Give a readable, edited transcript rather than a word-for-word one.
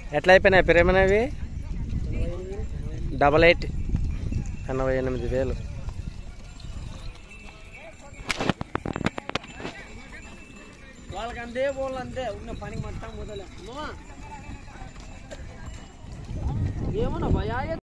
ఎట్లా అయిపోయినాయి ప్రేమనేవి? 88 88,000. వాళ్ళకి అంతే పోలు అంతే ఉన్న పనికి మొత్తం మొదలే ఏమన్నా భయా